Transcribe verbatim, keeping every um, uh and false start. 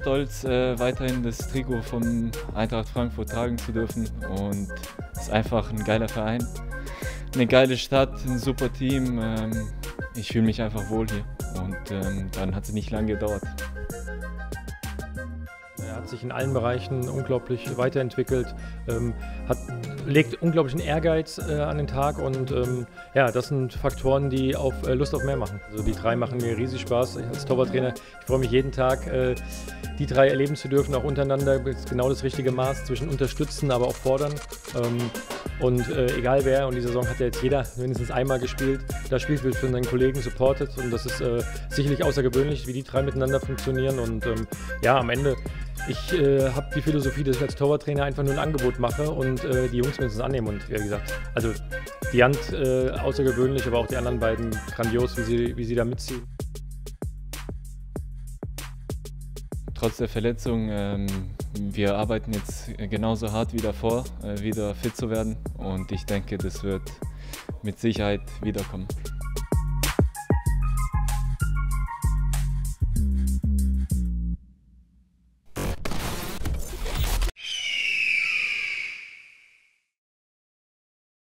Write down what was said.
stolz, äh, weiterhin das Trikot vom Eintracht Frankfurt tragen zu dürfen. Und es ist einfach ein geiler Verein, eine geile Stadt, ein super Team. Ähm, ich fühle mich einfach wohl hier und ähm, dann hat es nicht lange gedauert. Er hat sich in allen Bereichen unglaublich weiterentwickelt, ähm, hat, legt unglaublichen Ehrgeiz äh, an den Tag und ähm, ja, das sind Faktoren, die auf äh, Lust auf mehr machen. Also die drei machen mir riesig Spaß. Ich als Torwarttrainer, ich freue mich jeden Tag, äh, die drei erleben zu dürfen, auch untereinander. Das ist genau das richtige Maß zwischen unterstützen, aber auch fordern. Ähm, und äh, egal wer, und die Saison hat ja jetzt jeder mindestens einmal gespielt, da spielt, wird von seinen Kollegen supportet und das ist äh, sicherlich außergewöhnlich, wie die drei miteinander funktionieren und ähm, ja, am Ende Ich äh, habe die Philosophie, dass ich als Torwarttrainer einfach nur ein Angebot mache und äh, die Jungs müssen es annehmen. Und wie gesagt, also die Hand äh, außergewöhnlich, aber auch die anderen beiden grandios, wie sie, wie sie da mitziehen. Trotz der Verletzung, ähm, wir arbeiten jetzt genauso hart wie davor, äh, wieder fit zu werden. Und ich denke, das wird mit Sicherheit wiederkommen.